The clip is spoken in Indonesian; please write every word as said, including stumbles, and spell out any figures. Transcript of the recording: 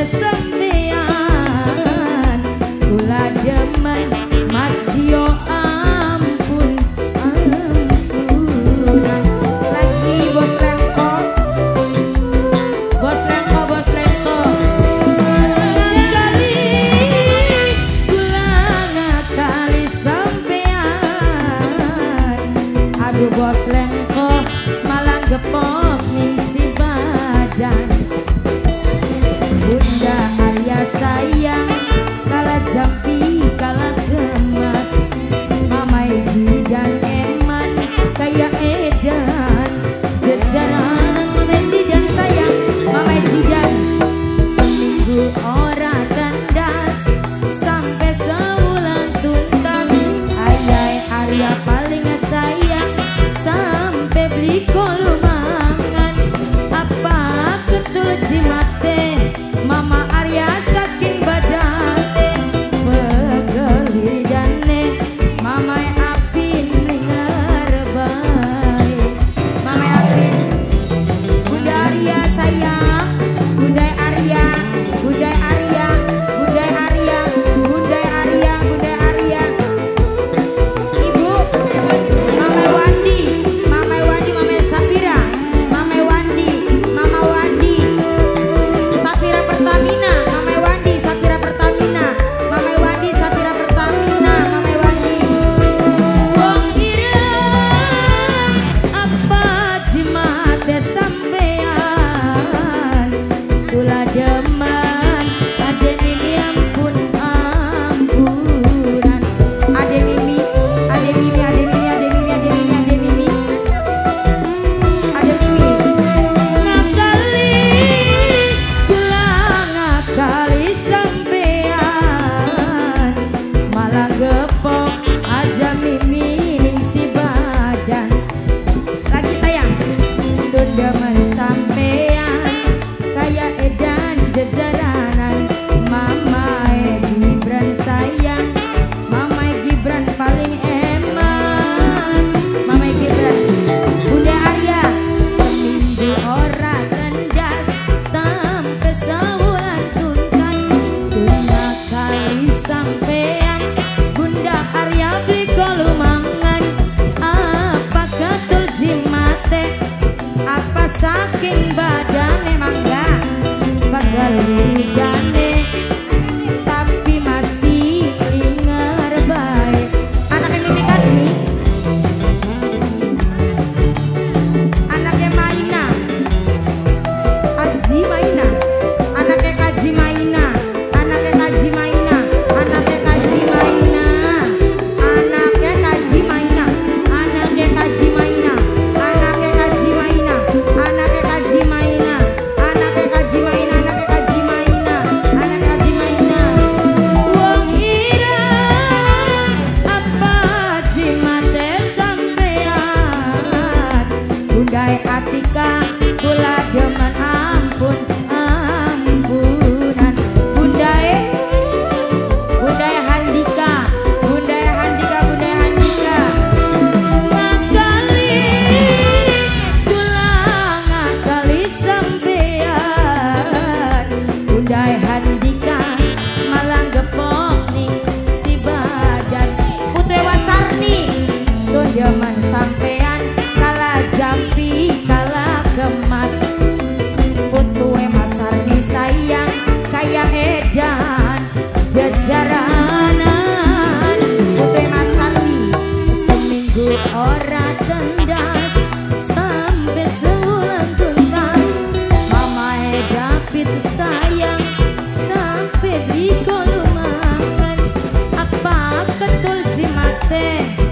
sampean kula demen Mas Dio ampun ampunan. Lagi bos Lengko, bos Lengko, bos Lengko. Ngakali kula ngakali sampean, aduh bos Lengko malah gepok ning si badan. Bunda Arya sayang kala jampi kala gemat, Mama Eci dan Eman kayak edan jajaran. Mama Eci dan sayang, Mama Eci dan seminggu ora kandas sampai sebulan tuntas. Ayai Arya paling sayang sampai beli kolu mangan. Apa ketul jimate Mama Arya saking badane pegel dane. Mama Apin ngerebai, Mama Apin Bunda Arya sayang, Bunda Arya, Bunda Arya, Bunda Arya, Bunda Arya, Bunda Arya. Ibu Mama Wandi, Mama Wandi, Mama Safira, Mama Wandi, Mama Wandi Safira Pertamina, Mama Wandi Safira Pertamina, Mama Wandi Safira Pertamina, Mama Wandi. Wong ireng apa jimate sampean kula demen ade Mimi ampun ampunan. Ade Mimi, ade Mimi, ade Mimi, ade Mimi, ade Mimi, ade Mimi, ade Mimi. Ngakali kula ngakali sampean malah gepok aja Mimi ning si badan. Lagi sayang sundemen sampean kayak edan jejaranan. Mama Gibran sayang, Mama Gibran paling eman. Mama Gibran Bunda Arya seminggu ora kandas sampai sebulan tuntas. Sunnah kali sampean Bunda Arya beli kolu mangan. Apa ketul jimate apa saking badane mangga bagal lidane tapi masih linger baik. Anaknya Mimi kan nih, anaknya Maina, Aji Maina, anaknya Kaji Maina, anaknya Kaji Maina, anaknya Kaji Maina, anaknya Kaji Maina, anaknya Kaji Maina, anaknya Kaji Maina, anaknya Kaji Maina, anaknya Kaji Maina, anaknya Kaji Maina, anaknya Kaji Maina. Wong ireng apa jimate sampean Bundai Atika kula demen ampun ampunan. Bundai Bundai Handika, Bundai Handika, Bundai Handika. Ngakali kula ngakali sampean Bundai Handika malah gepok ning si badan. Putri Wasarni sundemen sampean kala jampi kala gemat. Putue Masarni sayang kayak edan jejaranan. Putue Masarni seminggu ora tendas sampai sebulan tuntas. Mama David sayang sampai di kolu mangan. Apa ketul jimate